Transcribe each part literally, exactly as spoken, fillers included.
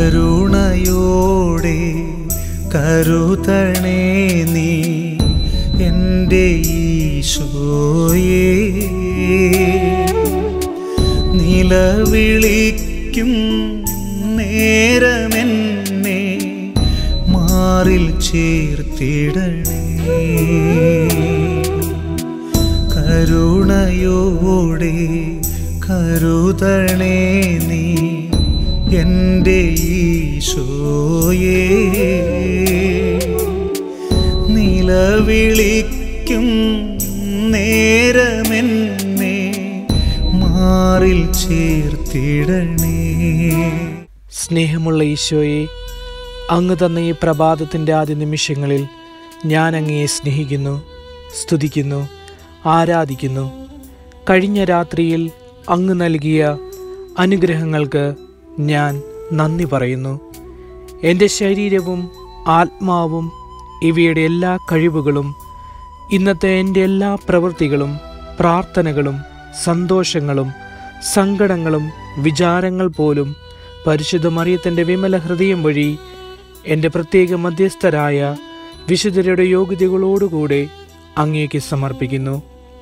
കരുണയോടെ കരുതണേ നീ എൻ്റെ ഈശോയേ. നിലവിളിക്കും നേരമെന്നെ മാറിൽ ചേർത്തിടണേ. കരുണയോടെ കരുതണേ നീ എൻ്റെ ഈശോയേ. നിലവിളിക്കും നേരമെന്നെ മാറിൽ ചേർത്തിടണേ. സ്നേഹമുള്ള ഈശോയെ, അങ്ങ് തന്ന ഈ പ്രഭാതത്തിൻ്റെ ആദ്യ നിമിഷങ്ങളിൽ ഞാൻ അങ്ങയെ സ്നേഹിക്കുന്നു, സ്തുതിക്കുന്നു, ആരാധിക്കുന്നു. കഴിഞ്ഞ രാത്രിയിൽ അങ്ങ് നൽകിയ അനുഗ്രഹങ്ങൾക്ക് ഞാൻ നന്ദി പറയുന്നു. എൻ്റെ ശരീരവും ആത്മാവും ഇവയുടെ എല്ലാ കഴിവുകളും ഇന്നത്തെ എൻ്റെ എല്ലാ പ്രവൃത്തികളും പ്രാർത്ഥനകളും സന്തോഷങ്ങളും സങ്കടങ്ങളും വിചാരങ്ങൾ പോലും പരിശുദ്ധ മറിയത്തിൻ്റെ വിമല ഹൃദയം വഴി എൻ്റെ പ്രത്യേക മധ്യസ്ഥരായ വിശുദ്ധരുടെ യോഗ്യതകളോടുകൂടെ അങ്ങേക്ക് സമർപ്പിക്കുന്നു.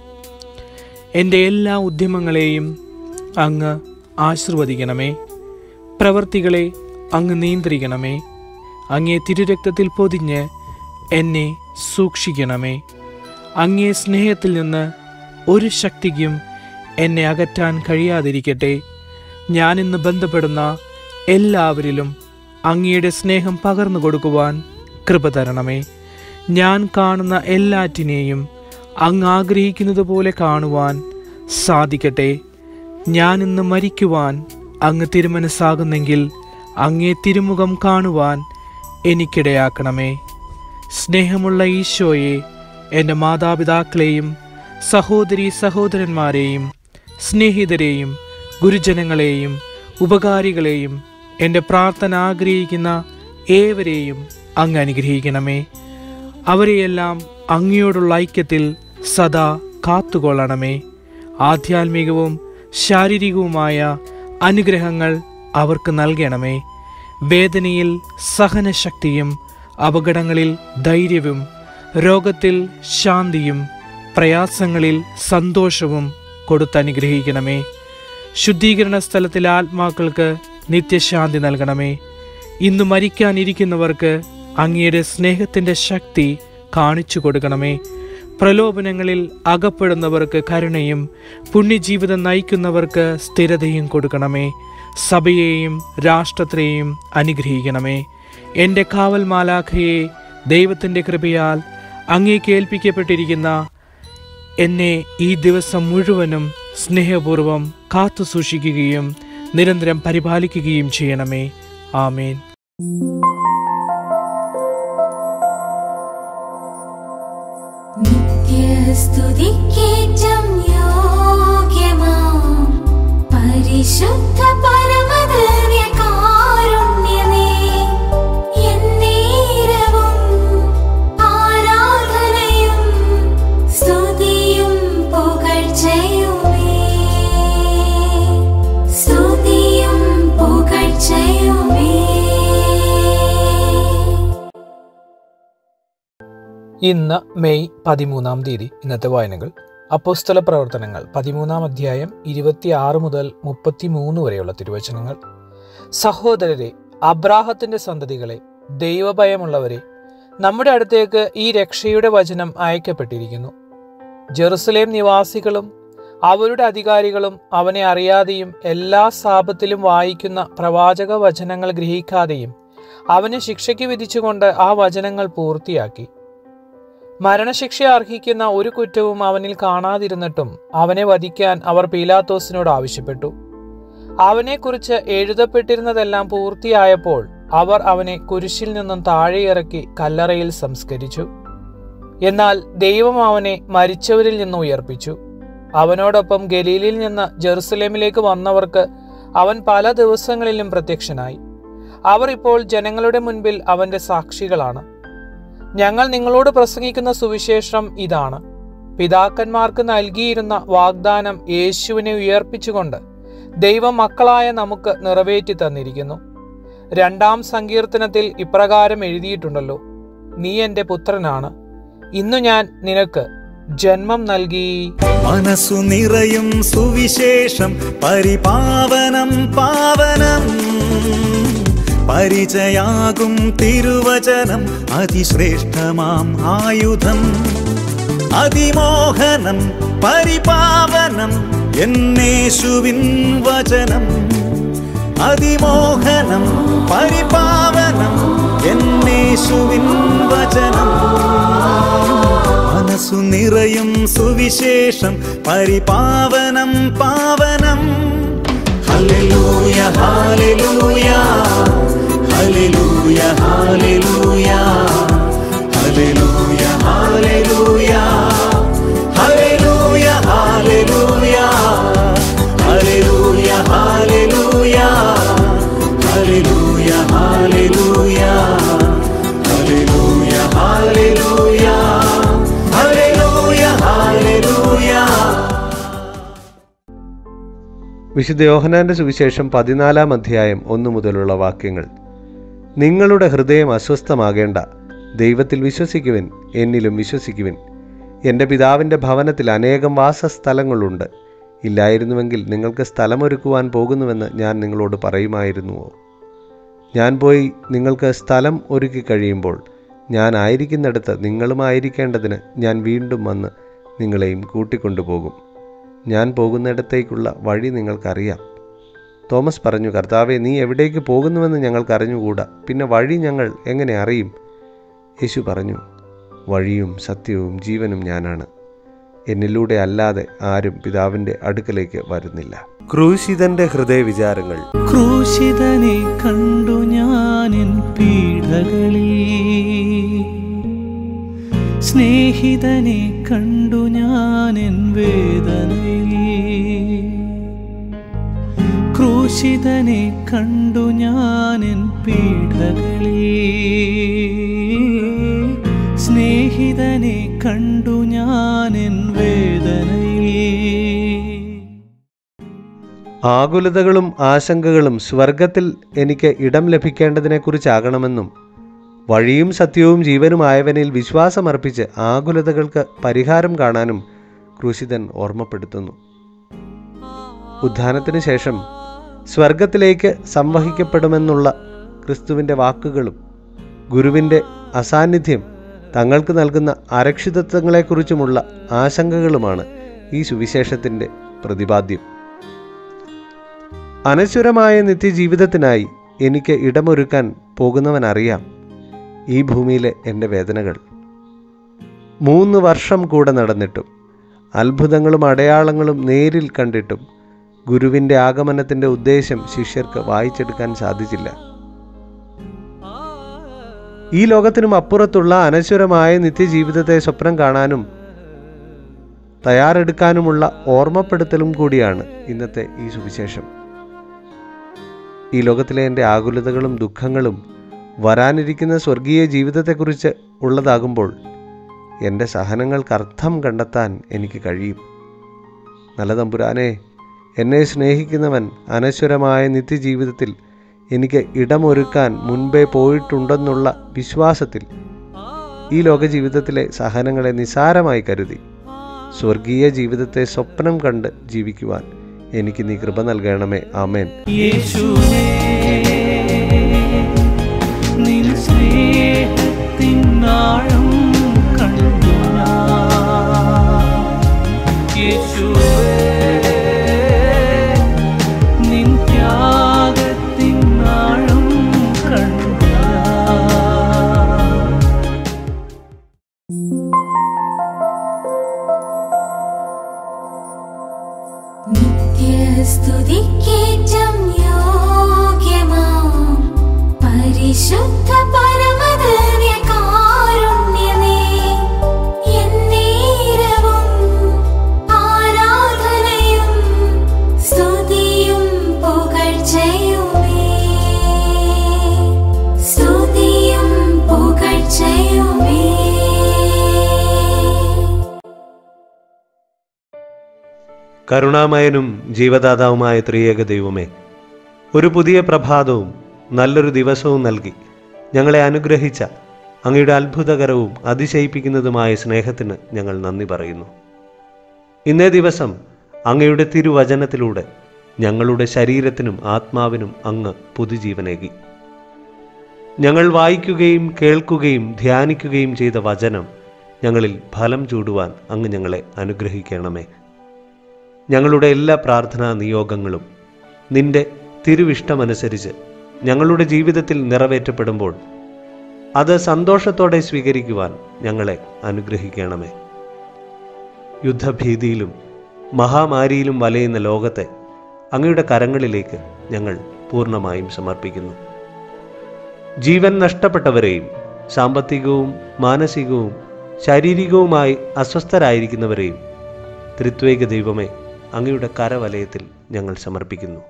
എൻ്റെ എല്ലാ ഉദ്യമങ്ങളെയും അങ്ങ് ആശീർവദിക്കണമേ. പ്രവൃത്തികളെ അങ്ങ് നിയന്ത്രിക്കണമേ. അങ്ങേ തിരുരക്തത്തിൽ പൊതിഞ്ഞ് എന്നെ സൂക്ഷിക്കണമേ. അങ്ങേ സ്നേഹത്തിൽ നിന്ന് ഒരു ശക്തിക്കും എന്നെ അകറ്റാൻ കഴിയാതിരിക്കട്ടെ. ഞാനിന്ന് ബന്ധപ്പെടുന്ന എല്ലാവരിലും അങ്ങയുടെ സ്നേഹം പകർന്നു കൊടുക്കുവാൻ കൃപ തരണമേ. ഞാൻ കാണുന്ന എല്ലാറ്റിനെയും അങ്ങ് ആഗ്രഹിക്കുന്നത് പോലെ കാണുവാൻ സാധിക്കട്ടെ. ഞാനിന്ന് മരിക്കുവാൻ അങ്ങ് തിരുമനസ്സാകുന്നെങ്കിൽ അങ്ങേ തിരുമുഖം കാണുവാൻ എനിക്കിടയാക്കണമേ. സ്നേഹമുള്ള ഈശോയെ, എൻ്റെ മാതാപിതാക്കളെയും സഹോദരി സഹോദരന്മാരെയും സ്നേഹിതരെയും ഗുരുജനങ്ങളെയും ഉപകാരികളെയും എൻ്റെ പ്രാർത്ഥന ആഗ്രഹിക്കുന്ന ഏവരെയും അങ്ങ് അനുഗ്രഹിക്കണമേ. അവരെയെല്ലാം അങ്ങയോടുള്ള ഐക്യത്തിൽ സദാ കാത്തുകൊള്ളണമേ. ആധ്യാത്മികവും ശാരീരികവുമായ അനുഗ്രഹങ്ങൾ അവർക്ക് നൽകണമേ. വേദനയിൽ സഹനശക്തിയും അപകടങ്ങളിൽ ധൈര്യവും രോഗത്തിൽ ശാന്തിയും പ്രയാസങ്ങളിൽ സന്തോഷവും കൊടുത്തനുഗ്രഹിക്കണമേ. ശുദ്ധീകരണ സ്ഥലത്തിലെ ആത്മാക്കൾക്ക് നിത്യശാന്തി നൽകണമേ. ഇന്ന് മരിക്കാനിരിക്കുന്നവർക്ക് അങ്ങയുടെ സ്നേഹത്തിൻ്റെ ശക്തി കാണിച്ചു കൊടുക്കണമേ. പ്രലോഭനങ്ങളിൽ അകപ്പെടുന്നവർക്ക് കരുണയും പുണ്യജീവിതം നയിക്കുന്നവർക്ക് സ്ഥിരതയും കൊടുക്കണമേ. സഭയെയും രാഷ്ട്രത്തെയും അനുഗ്രഹിക്കണമേ. എൻ്റെ കാവൽ മാലാഖയെ ദൈവത്തിൻ്റെ കൃപയാൽ അങ്ങേക്ക് ഏൽപ്പിക്കപ്പെട്ടിരിക്കുന്ന എന്നെ ഈ ദിവസം മുഴുവനും സ്നേഹപൂർവം കാത്തു സൂക്ഷിക്കുകയും നിരന്തരം പരിപാലിക്കുകയും ചെയ്യണമേ. ആമേൻ. നിത്യസ്തുതിക്കേറ്റം യോഗ്യമാം പരിശുദ്ധ പരമദിവ്യകാരുണ്യമേ, എന്നേരവും ആരാധനയും സ്തുതിയും പുകഴ്ചയുമേ, സ്തുതിയും പുകഴ്ചയുമേ. ഇന്ന് മെയ് പതിമൂന്നാം തീയതി. ഇന്നത്തെ വായനകൾ: അപ്പോസ്തല പ്രവർത്തനങ്ങൾ പതിമൂന്നാം അധ്യായം ഇരുപത്തിയാറ് മുതൽ മുപ്പത്തി മൂന്ന് വരെയുള്ള തിരുവചനങ്ങൾ. സഹോദരരെ, അബ്രാഹത്തിന്റെ സന്തതികളെ, ദൈവഭയമുള്ളവരെ, നമ്മുടെ അടുത്തേക്ക് ഈ രക്ഷയുടെ വചനം അയക്കപ്പെട്ടിരിക്കുന്നു. ജെറുസലേം നിവാസികളും അവരുടെ അധികാരികളും അവനെ അറിയാതെയും എല്ലാ സാപത്തിലും വായിക്കുന്ന പ്രവാചക വചനങ്ങൾ ഗ്രഹിക്കാതെയും അവനെ ശിക്ഷയ്ക്ക് വിധിച്ചുകൊണ്ട് ആ വചനങ്ങൾ പൂർത്തിയാക്കി. മരണശിക്ഷ അർഹിക്കുന്ന ഒരു കുറ്റവും അവനിൽ കാണാതിരുന്നിട്ടും അവനെ വധിക്കാൻ അവർ പീലാത്തോസിനോട് ആവശ്യപ്പെട്ടു. അവനെക്കുറിച്ച് എഴുതപ്പെട്ടിരുന്നതെല്ലാം പൂർത്തിയായപ്പോൾ അവർ അവനെ കുരിശിൽ നിന്നും താഴെയിറക്കി കല്ലറയിൽ സംസ്കരിച്ചു. എന്നാൽ ദൈവം അവനെ മരിച്ചവരിൽ നിന്ന് ഉയർപ്പിച്ചു. അവനോടൊപ്പം ഗലീലിൽ നിന്ന് ജെറുസലേമിലേക്ക് വന്നവർക്ക് അവൻ പല ദിവസങ്ങളിലും പ്രത്യക്ഷനായി. അവർ ഇപ്പോൾ ജനങ്ങളുടെ മുൻപിൽ അവന്റെ സാക്ഷികളാണ്. ഞങ്ങൾ നിങ്ങളോട് പ്രസംഗിക്കുന്ന സുവിശേഷം ഇതാണ്: പിതാക്കന്മാർക്ക് നൽകിയിരുന്ന വാഗ്ദാനം യേശുവിനെ ഉയർപ്പിച്ചുകൊണ്ട് ദൈവം മക്കളായ നമുക്ക് നിറവേറ്റി തന്നിരിക്കുന്നു. രണ്ടാം സങ്കീർത്തനത്തിൽ ഇപ്രകാരം എഴുതിയിട്ടുണ്ടല്ലോ, നീ എൻ്റെ പുത്രനാണ്, ഇന്നു ഞാൻ നിനക്ക് ജന്മം നൽകി. മനസ്സു നിറയും സുവിശേഷം പരിപാവനം പാവനം, പരിചയാകും തിരുവചനം അതിശ്രേഷ്ഠമാം ആയുധം. അതിമോഹനം പരിപാവനം എന്നേശുവിൻ വചനം, അതിമോഹനം പരിപാവനം എന്നേശുവിൻ വചനം. മനസ്സു നിറയും സുവിശേഷം പരിപാവനം പാവനം. ഹല്ലേലൂയ ഹല്ലേലൂയ ഹല്ലേലൂയ ഹല്ലേലൂയ ഹല്ലേലൂയ ഹല്ലേലൂയ ഹല്ലേലൂയ ഹല്ലേലൂയ ഹല്ലേലൂയ ഹല്ലേലൂയ ഹല്ലേലൂയ ഹല്ലേലൂയ ഹല്ലേലൂയ ഹല്ലേലൂയ ഹല്ലേലൂയ ഹല്ലേലൂയ. വിശുദ്ധ യോഹന്നാന്റെ സുവിശേഷം പതിനാലാം അധ്യായം ഒന്നു മുതലുള്ള വാക്യങ്ങൾ. നിങ്ങളുടെ ഹൃദയം അസ്വസ്ഥമാകേണ്ട, ദൈവത്തിൽ വിശ്വസിക്കുവിൻ, എന്നിലും വിശ്വസിക്കുവിൻ. എൻ്റെ പിതാവിൻ്റെ ഭവനത്തിൽ അനേകം വാസസ്ഥലങ്ങളുണ്ട്. ഇല്ലായിരുന്നുവെങ്കിൽ നിങ്ങൾക്ക് സ്ഥലമൊരുക്കുവാൻ പോകുന്നുവെന്ന് ഞാൻ നിങ്ങളോട് പറയുമായിരുന്നുവോ? ഞാൻ പോയി നിങ്ങൾക്ക് സ്ഥലം ഒരുക്കി കഴിയുമ്പോൾ ഞാൻ ആയിരിക്കുന്നിടത്ത് നിങ്ങളുമായിരിക്കേണ്ടതിന് ഞാൻ വീണ്ടും വന്ന് നിങ്ങളെയും കൂട്ടിക്കൊണ്ടുപോകും. ഞാൻ പോകുന്നിടത്തേക്കുള്ള വഴി നിങ്ങൾക്കറിയാം. തോമസ് പറഞ്ഞു, കർത്താവേ, നീ എവിടേക്ക് പോകുന്നുവെന്ന് ഞങ്ങൾക്കറിഞ്ഞുകൂടാ, പിന്നെ വഴി ഞങ്ങൾ എങ്ങനെ അറിയും? യേശു പറഞ്ഞു, വഴിയും സത്യവും ജീവനും ഞാനാണ്. എന്നിലൂടെ അല്ലാതെ ആരും പിതാവിൻ്റെ അടുക്കലേക്ക് വരുന്നില്ല. ക്രൂശിതന്റെ ഹൃദയവിചാരങ്ങൾ. ക്രൂശിതനെ കണ്ടു ഞാനിൻ പീഡകളിൽ, സ്നേഹിതനെ കണ്ടു ഞാനിൻ വേദനയിൽ. ക്രൂശിതനെ കണ്ടു ഞാനിൻ പീഡകളിൽ, സ്നേഹിതനെ കണ്ടു ഞാനിൻ വേദനയിൽ. ആകുലതകളും ആശങ്കകളും സ്വർഗത്തിൽ എനിക്ക് ഇടം ലഭിക്കേണ്ടതിനെക്കുറിച്ചാകണമെന്നും വഴിയും സത്യവും ജീവനുമായവനിൽ വിശ്വാസമർപ്പിച്ച് ആകുലതകൾക്ക് പരിഹാരം കാണാനും ക്രൂശിതൻ ഓർമ്മപ്പെടുത്തുന്നു. ഉത്ഥാനത്തിന് ശേഷം സ്വർഗത്തിലേക്ക് സംവഹിക്കപ്പെടുമെന്നുള്ള ക്രിസ്തുവിൻ്റെ വാക്കുകളും ഗുരുവിൻ്റെ അസാന്നിധ്യം തങ്ങൾക്ക് നൽകുന്ന അരക്ഷിതത്വങ്ങളെക്കുറിച്ചുമുള്ള ആശങ്കകളുമാണ് ഈ സുവിശേഷത്തിൻ്റെ പ്രതിപാദ്യം. അനശ്വരമായ നിത്യജീവിതത്തിനായി എനിക്ക് ഇടമൊരുക്കാൻ പോകുന്നവനറിയാം ഈ ഭൂമിയിലെ എൻ്റെ വേദനകൾ. മൂന്ന് വർഷം കൂടെ നടന്നിട്ടും അത്ഭുതങ്ങളും അടയാളങ്ങളും നേരിൽ കണ്ടിട്ടും ഗുരുവിൻ്റെ ആഗമനത്തിൻ്റെ ഉദ്ദേശം ശിഷ്യർക്ക് വായിച്ചെടുക്കാൻ സാധിച്ചില്ല. ഈ ലോകത്തിനും അപ്പുറത്തുള്ള അനശ്വരമായ നിത്യജീവിതത്തെ സ്വപ്നം കാണാനും തയ്യാറെടുക്കാനുമുള്ള ഓർമ്മപ്പെടുത്തലും കൂടിയാണ് ഇന്നത്തെ ഈ സുവിശേഷം. ഈ ലോകത്തിലെ എൻ്റെ ആകുലതകളും ദുഃഖങ്ങളും വരാനിരിക്കുന്ന സ്വർഗീയ ജീവിതത്തെക്കുറിച്ച് ഉള്ളതാകുമ്പോൾ എൻ്റെ സഹനങ്ങൾക്ക് അർത്ഥം കണ്ടെത്താൻ എനിക്ക് കഴിയും. നല്ല തമ്പുരാനെ, എന്നെ സ്നേഹിക്കുന്നവൻ അനശ്വരമായ നിത്യജീവിതത്തിൽ എനിക്ക് ഇടമൊരുക്കാൻ മുൻപേ പോയിട്ടുണ്ടെന്നുള്ള വിശ്വാസത്തിൽ ഈ ലോകജീവിതത്തിലെ സഹനങ്ങളെ നിസാരമായി കരുതി സ്വർഗീയ ജീവിതത്തെ സ്വപ്നം കണ്ട് ജീവിക്കുവാൻ എനിക്ക് നീ കൃപ നൽകണമേ. ആമേൻ. യേശുവേ, നിൻ സ്നേഹത്തിൻ ആഴം കണ്ടു ഞാൻ. യേശുവേ, നിൻ ത്യാഗത്തിൻ ആഴം കണ്ടു ഞാൻ. നിത്യസ്തുതിക്കേറ്റം യോഗ്യമാം പരിശുദ്ധ പരമദിവ്യകാരുണ്യമേ, എന്നേരവും ആരാധനയും സ്തുതിയും പുകഴ്ചയുമേ, സ്തുതിയും പുകഴ്ചയുമേ. കരുണാമയനും ജീവദാതാവുമായ ത്രിയേക ദൈവമേ, ഒരു പുതിയ പ്രഭാതവും നല്ലൊരു ദിവസവും നൽകി ഞങ്ങളെ അനുഗ്രഹിച്ച അങ്ങയുടെ അത്ഭുതകരവും അതിശയിപ്പിക്കുന്നതുമായ സ്നേഹത്തിന് ഞങ്ങൾ നന്ദി പറയുന്നു. ഇന്നേ ദിവസം അങ്ങയുടെ തിരുവചനത്തിലൂടെ ഞങ്ങളുടെ ശരീരത്തിനും ആത്മാവിനും അങ്ങ് പുതുജീവനേകി. ഞങ്ങൾ വായിക്കുകയും കേൾക്കുകയും ധ്യാനിക്കുകയും ചെയ്ത വചനം ഞങ്ങളിൽ ഫലം ചൂടുവാൻ അങ്ങ് ഞങ്ങളെ അനുഗ്രഹിക്കണമേ. ഞങ്ങളുടെ എല്ലാ പ്രാർത്ഥനാ നിയോഗങ്ങളും നിന്റെ തിരുവിഷ്ടമനുസരിച്ച് ഞങ്ങളുടെ ജീവിതത്തിൽ നിറവേറ്റപ്പെടുമ്പോൾ അത് സന്തോഷത്തോടെ സ്വീകരിക്കുവാൻ ഞങ്ങളെ അനുഗ്രഹിക്കണമേ. യുദ്ധഭീതിയിലും മഹാമാരിയിലും വലയുന്ന ലോകത്തെ അങ്ങയുടെ കരങ്ങളിലേക്ക് ഞങ്ങൾ പൂർണ്ണമായും സമർപ്പിക്കുന്നു. ജീവൻ നഷ്ടപ്പെട്ടവരെയും സാമ്പത്തികവും മാനസികവും ശാരീരികവുമായി അസ്വസ്ഥരായിരിക്കുന്നവരെയും ത്രിത്വൈക ദൈവമേ അങ്ങയുടെ കരവലയത്തിൽ ഞങ്ങൾ സമർപ്പിക്കുന്നു.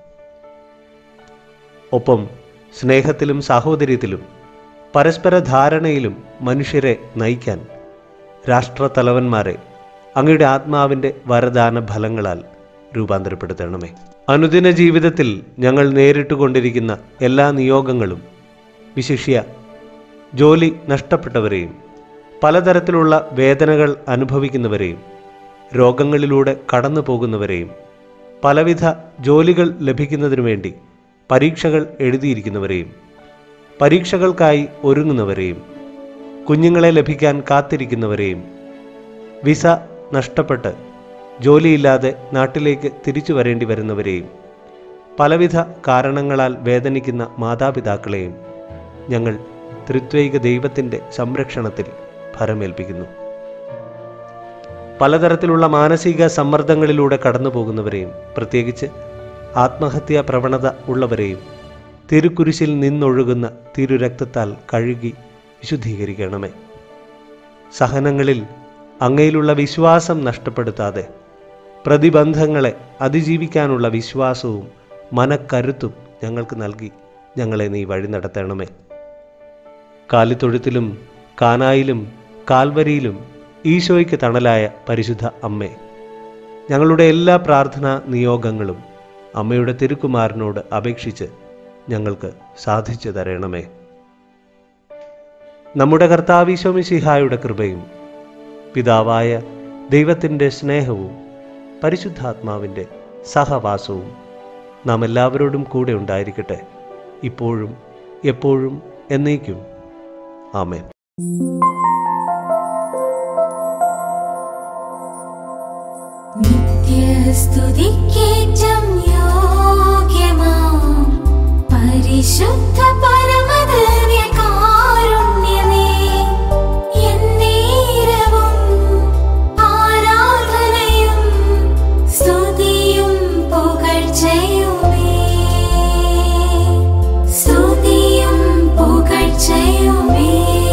ഒപ്പം സ്നേഹത്തിലും സാഹോദര്യത്തിലും പരസ്പര ധാരണയിലും മനുഷ്യരെ നയിക്കാൻ രാഷ്ട്രതലവന്മാരെ അങ്ങയുടെ ആത്മാവിൻ്റെ വരദാന ഫലങ്ങളാൽ രൂപാന്തരപ്പെടുത്തണമേ. അനുദിന ജീവിതത്തിൽ ഞങ്ങൾ നേരിട്ടുകൊണ്ടിരിക്കുന്ന എല്ലാ നിയോഗങ്ങളും, വിശിഷ്യ ജോലി നഷ്ടപ്പെട്ടവരെയും പലതരത്തിലുള്ള വേദനകൾ അനുഭവിക്കുന്നവരെയും രോഗങ്ങളിലൂടെ കടന്നു പോകുന്നവരെയും പലവിധ ജോലികൾ ലഭിക്കുന്നതിനു വേണ്ടി പരീക്ഷകൾ എഴുതിയിരിക്കുന്നവരെയും പരീക്ഷകൾക്കായി ഒരുങ്ങുന്നവരെയും കുഞ്ഞുങ്ങളെ ലഭിക്കാൻ കാത്തിരിക്കുന്നവരെയും വിസ നഷ്ടപ്പെട്ട് ജോലിയില്ലാതെ നാട്ടിലേക്ക് തിരിച്ചു വരേണ്ടി വരുന്നവരെയും പലവിധ കാരണങ്ങളാൽ വേദനിക്കുന്ന മാതാപിതാക്കളെയും ഞങ്ങൾ ത്രിത്വൈക ദൈവത്തിൻ്റെ സംരക്ഷണത്തിൽ ഭരമേൽപ്പിക്കുന്നു. പലതരത്തിലുള്ള മാനസിക സമ്മർദ്ദങ്ങളിലൂടെ കടന്നു പോകുന്നവരെയും പ്രത്യേകിച്ച് ആത്മഹത്യാ പ്രവണത ഉള്ളവരെയും തിരുക്കുരിശിൽ നിന്നൊഴുകുന്ന തിരുരക്തത്താൽ കഴുകി വിശുദ്ധീകരിക്കണമേ. സഹനങ്ങളിൽ അങ്ങയിലുള്ള വിശ്വാസം നഷ്ടപ്പെടുത്താതെ പ്രതിബന്ധങ്ങളെ അതിജീവിക്കാനുള്ള വിശ്വാസവും മനക്കരുത്തും ഞങ്ങൾക്ക് നൽകി ഞങ്ങളെ നീ വഴി നടത്തണമേ. കാലിത്തൊഴുത്തിലും കാനായിലും കാൽവരിയിലും ഈശോയ്ക്ക് തണലായ പരിശുദ്ധ അമ്മേ, ഞങ്ങളുടെ എല്ലാ പ്രാർത്ഥനാ നിയോഗങ്ങളും അമ്മയുടെ തിരുക്കുമാരനോട് അപേക്ഷിച്ച് ഞങ്ങൾക്ക് സാധിച്ചു തരണമേ. നമ്മുടെ കർത്താവീശോ മിശിഹായുടെ കൃപയും പിതാവായ ദൈവത്തിൻ്റെ സ്നേഹവും പരിശുദ്ധാത്മാവിൻ്റെ സഹവാസവും നാം എല്ലാവരോടും കൂടെ ഉണ്ടായിരിക്കട്ടെ, ഇപ്പോഴും എപ്പോഴും എന്നേക്കും. ആമേൻ. നിത്യസ്തുതിക്കേറ്റം യോഗ്യമാം പരിശുദ്ധ പരമദിവ്യകാരുണ്യമേ, എന്നേരവും ആരാധനയും സ്തുതിയും പുകഴ്ചയുമേ, സ്തുതിയും പുകഴ്ചയുമേ.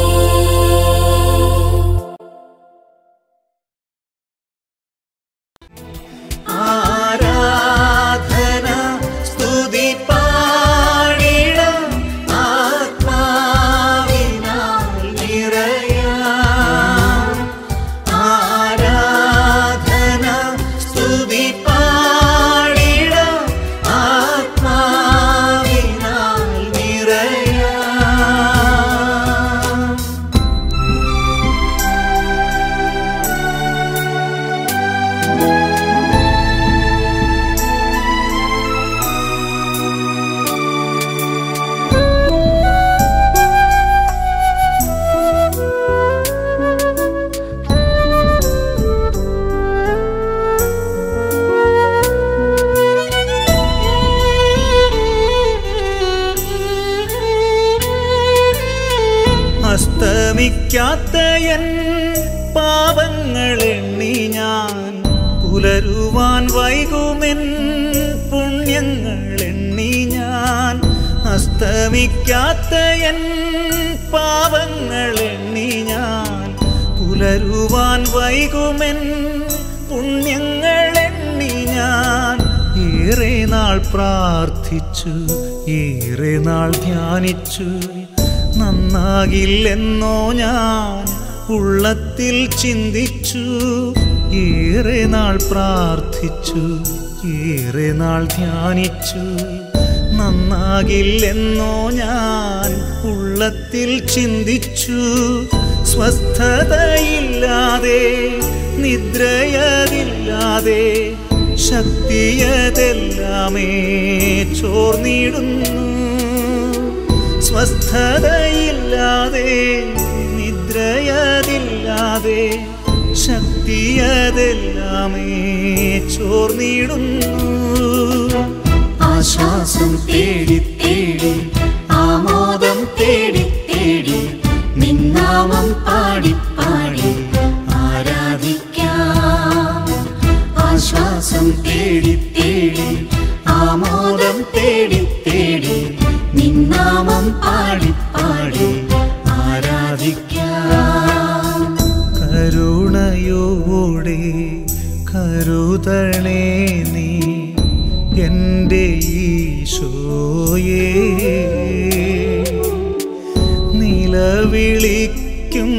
അസ്തമിക്കാത്തയൻ പാപങ്ങളെണ്ണി ഞാൻ പുലരുവാൻ വൈകുമെൻ പുണ്യങ്ങളെണ്ണി ഞാൻ. അസ്തമിക്കാത്തയൻ പാപങ്ങളെണ്ണി ഞാൻ പുലരുവാൻ വൈകുമെൻ പുണ്യങ്ങളെണ്ണി ഞാൻ. ഏറെ നാൾ പ്രാർത്ഥിച്ചു, ഏറെ നാൾ ധ്യാനിച്ചു, നന്നാകില്ലെന്നോ ഞാൻ ഉള്ളത്തിൽ ചിന്തിച്ചു. ഏറെ നാൾ പ്രാർത്ഥിച്ചു, ഏറെ നാൾ ധ്യാനിച്ചു, നന്നാകില്ലെന്നോ ഞാൻ ഉള്ളത്തിൽ ചിന്തിച്ചു. സ്വസ്ഥതയില്ലാതെ നിദ്രയതില്ലാതെ ശക്തിയതെല്ലാമേ ചോർന്നിടുന്നു. സ്വസ്ഥതയില്ലാതെ നിദ്രയതില്ലാതെ ശക്തിയതെല്ലാമേ ചോർന്നിടുന്നു. ആശ്വാസം തേടി തേടി ആമോദം തേടി തേടി നിന്നാമം പാടി പാടി ആരാധിക്കാം. ആശ്വാസം തേടി തേടി ആമോദം തേടി തേടി നിന്നാമം പാടി പാടി ആരാധിക്കാം. കരുണയോടെ കരുതണേ നീ എൻ്റെ ഈശോയേ. നിലവിളിക്കും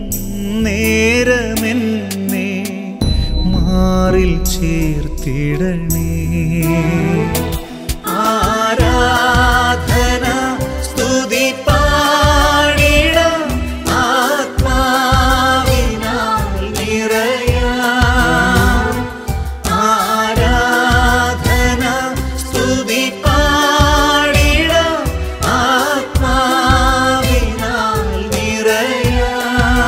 നേരമെന്നെ മാറിൽ ചേർത്തിടണേ. ആരാധന സ്തുതി പാടിടാം ആത്മാവിനാൽ നിറയാം. ആരാധന സ്തുതി പാടിടാം ആത്മാവിനാൽ നിറയാം.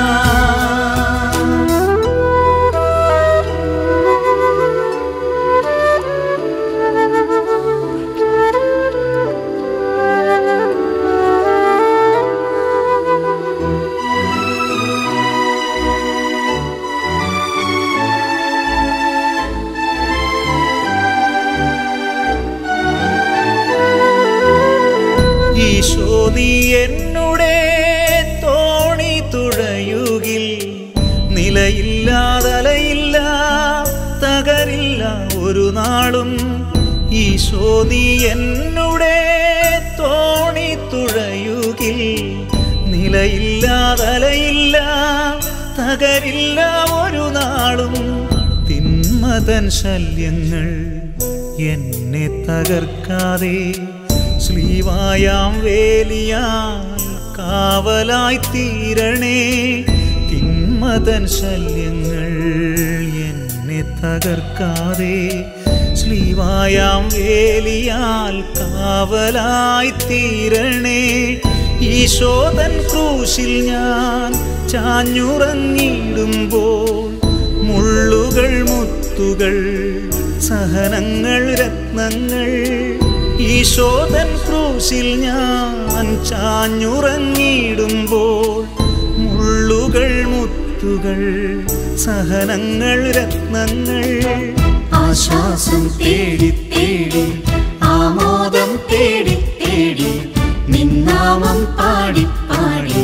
ഈശോ നീ എന്നുടെ തോണി തുഴയുകിൽ നിലയില്ലാതലയില്ല തകരില്ല ഒരു നാളും. ഈശോ നീ എന്നുടെ തോണി തുഴയുകിൽ നിലയില്ലാതലയില്ല തകരില്ല ഒരു നാളും. തിന്മതൻ ശല്യങ്ങൾ എന്നെ തകർക്കാതെ ശ്ലീവായാം വേലിയാൽ കാവലായി തീരണേ. തിന്മതൻ ശല്യങ്ങൾ എന്നെ തകർക്കാതെ ശ്ലീവായാം വേലിയാൽ കാവലായി തീരണേ. ഈശോതൻ ക്രൂശിൽ ഞാൻ ചാഞ്ഞുറങ്ങിടുമ്പോൾ മുള്ളുകൾ മുത്തുകൾ സഹനങ്ങൾ രത്നങ്ങൾ. ഈശോതൻ ക്രൂശിൽ ഞാൻ ചാഞ്ഞുറങ്ങിടുമ്പോൾ മുള്ളുകൾ മുത്തുകൾ സഹനങ്ങൾ രത്നങ്ങൾ. ആശ്വാസം തേടി തേടി ആമോദം തേടി തേടി നിന്നാമം പാടി പാടി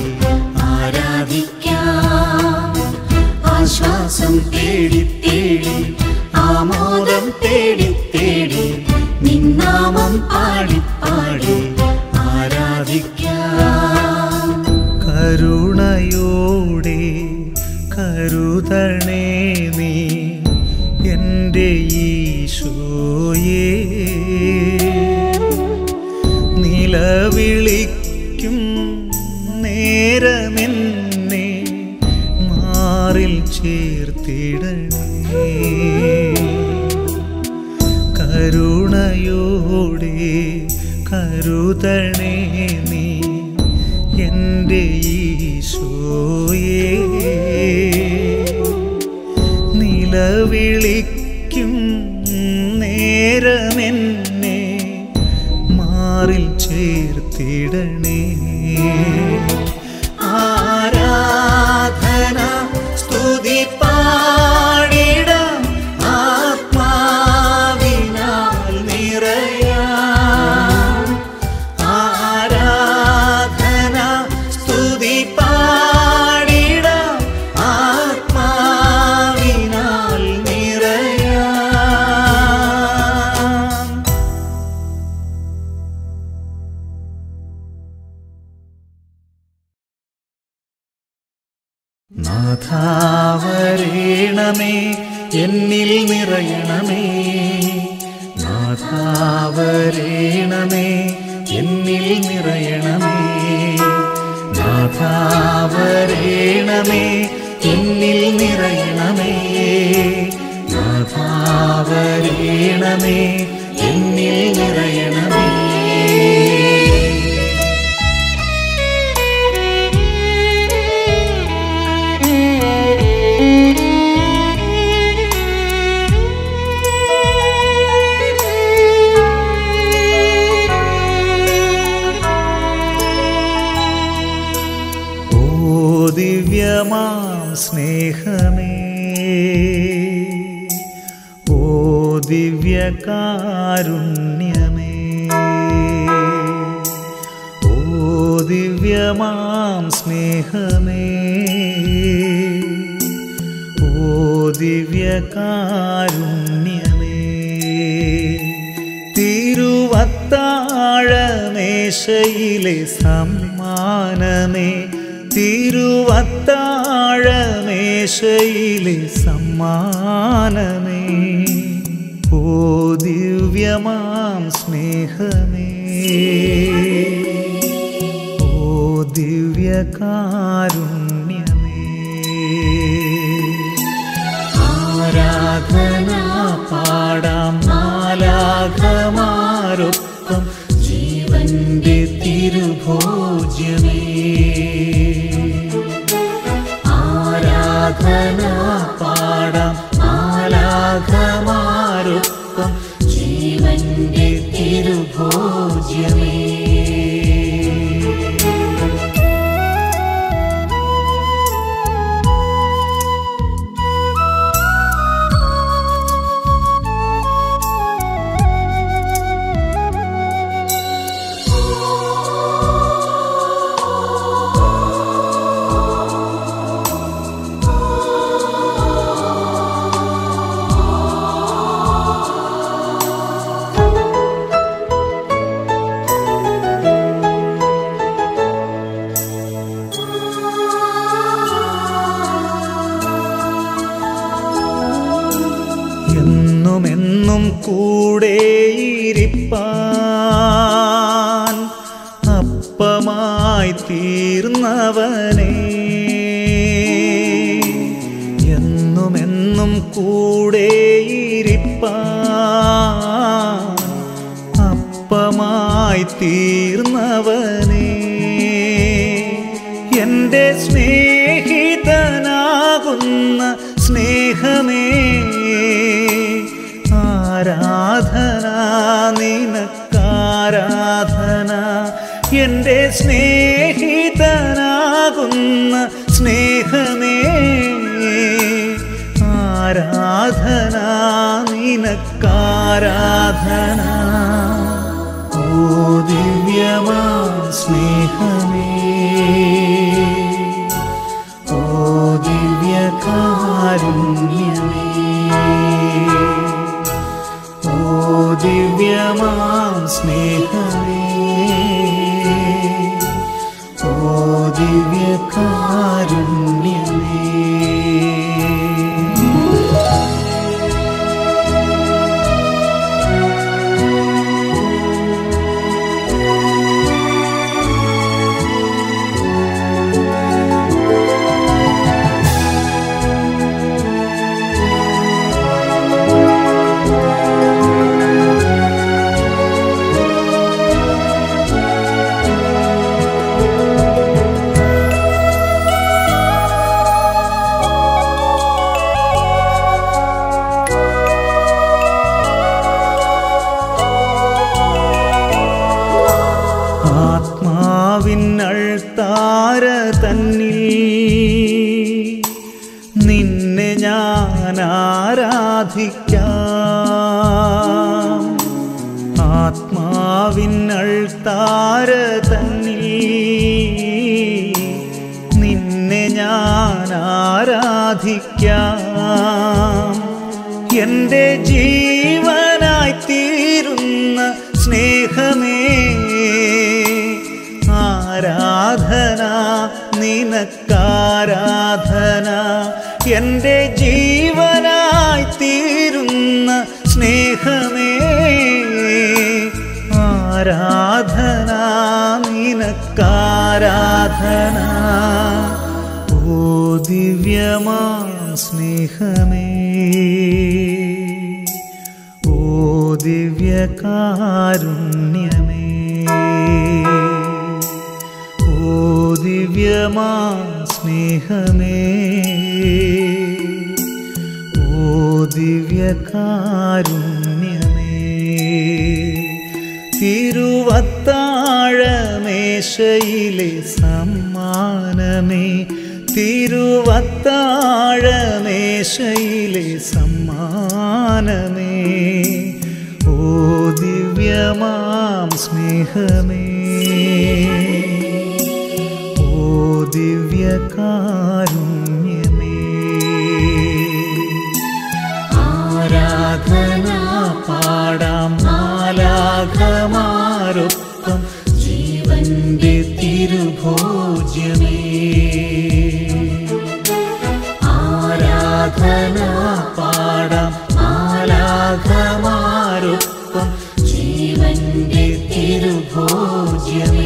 ആരാധിക്കാം. ആശ്വാസം തേടി തേടി ആമോദം തേടി തേടി നിന്നാമം പാടി പാടി ആരാധിക്കാം. കരുണയോടെ കരുതണേ നീ എൻ്റെ ഈശോയേ. നിലവിളിക്കും നേരമെന്നെ മാറിൽ ചേർത്തിടണേ. കരുണയോടെ കരുതണേ നീ എൻ്റെ ഈശോയേ. നിലവിളിക്കും നേരമെന്നെ മാറിൽ ചേർത്തിടണേ. ആരാധന സ്തുതി പാടിടാം ആത്മാവിനാൽ നിറയാം. ആരാധന സ്തുതി പാടിടാം ആത്മാവിനാൽ നിറയാം. നാഥാ വരേണമേ എന്നിൽ നിറയണമേ. നാഥാവരേണമേ എന്നിൽ നിറയണമേ നാഥാവരേണമേ എന്നിൽ നിറയണമേ നാഥാവരേണമേ എന്നിൽ നിറയണമേ ദിവ്യമാം സ്നേഹമേ ഓ ദിവ്യകാരുണ്യമേ ഓ ദിവ്യമാം സ്നേഹമേ ഓ ദിവ്യകാരുണ്യമേ തിരുവത്താഴമേശയിലെ സമ്മാനമേ തിരുവത്താഴമേശയിലെ സമ്മാനമേ ഓ ദിവ്യമാം സ്നേഹമേ ഓ ദിവ്യകാരുണ്യമേ ആരാധന പാടാം മാലാഖമാരൊപ്പം ജീവന്റെ തിരുഭോജ്യമേ ആരാധന പാടാം മാലാഖമാരൊപ്പം ജീവന്റെ തിരുഭോജ്യമേ എന്നുമെന്നും കൂടെയിരിപ്പാൻ അപ്പമായി തീർന്നവനേ എന്നുമെന്നും കൂടെയിരിപ്പാൻ അപ്പമായി തീർന്നവനേ എൻ്റെ സ്നേഹിതനാകുന്ന സ്നേഹമേ ആരാധന നിനക്കാരാധന എൻ്റെ സ്നേഹിതനാകുന്ന സ്നേഹമേ ആരാധന നിനക്കാരാധന ഓ ദിവ്യമാം സ്നേഹമേ ഓ ദിവ്യകാരുണ്യമേ ഓ ദിവ്യമാം സ്നേഹമേ ഓ ദിവ്യകാരുണ്യമേ ആത്മാവിനൾത്താര തന്നിൽ നിന്നെ ഞാൻ ആരാധിക്കാം ആത്മാവിനൾത്താര തന്നിൽ നിന്നെ ഞാൻ ആരാധിക്കാം എൻ്റെ ജീവനായി തീരുന്ന സ്നേഹമേ ആരാധന നിനക്കാരാധന എൻ്റെ ജീവനായി തീരുന്ന സ്നേഹമേ സ്നേഹമേ, ഓ ദിവ്യകാരുണ്യമേ, ഓ ദിവ്യമാ സ്നേഹമേ, ഓ ദിവ്യകാരുണ്യമേ, തിരുവത്താഴമേശയിലെ സമ്മാനമേ, തിരുവത്താഴമേശയിലെ സമ്മാനമേ, ഓ ദിവ്യമാം സ്നേഹമേ, ഓ ദിവ്യകാരുണ്യമേ. ആരാധന പാടാം മാലാഖമാരൊപ്പം ജീവന്റെ തിരുഭോജ്യമേ, ആരാധന പാടാം മാലാഖമാരൊപ്പം ജീവന്റെ തിരുഭോജ്യമേ.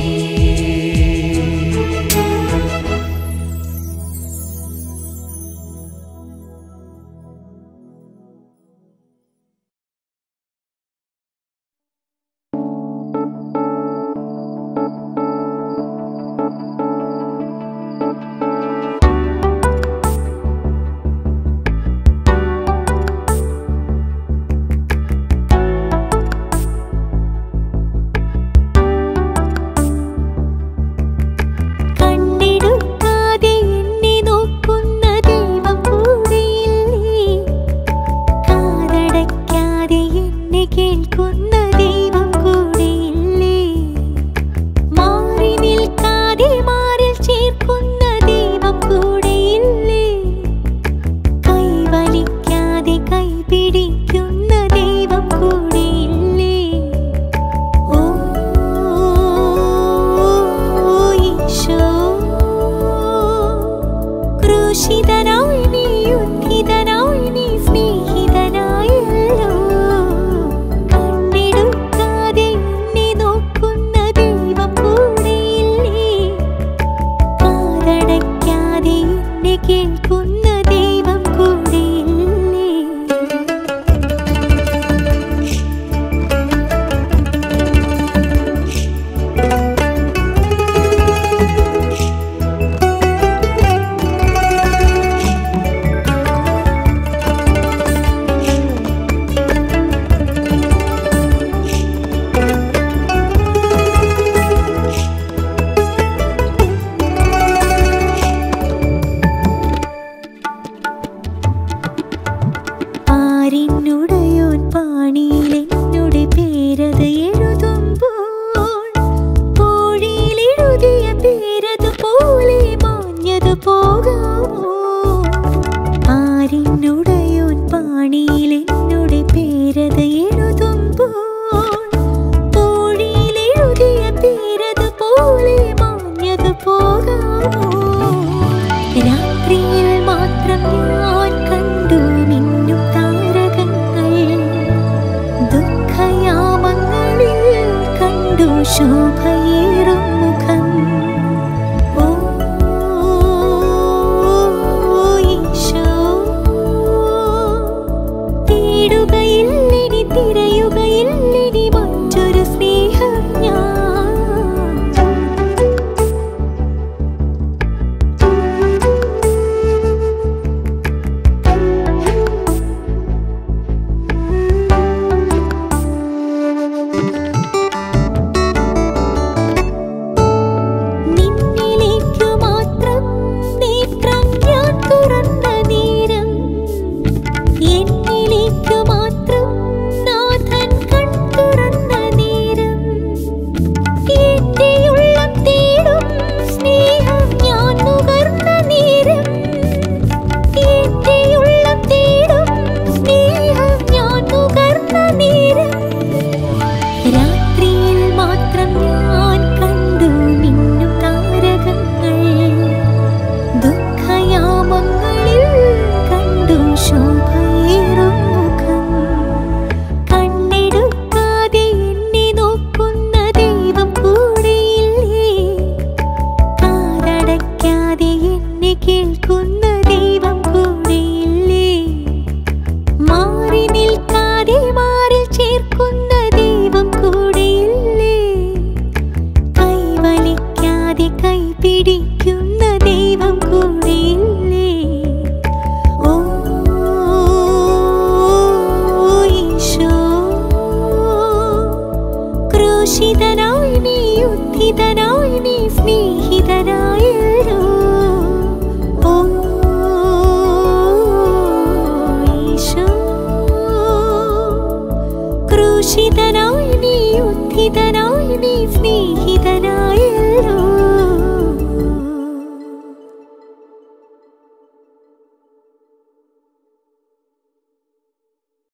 രക്ഷിതനായി നീ ഉദ്ധിതനായി നീ സ്നേഹിതനായി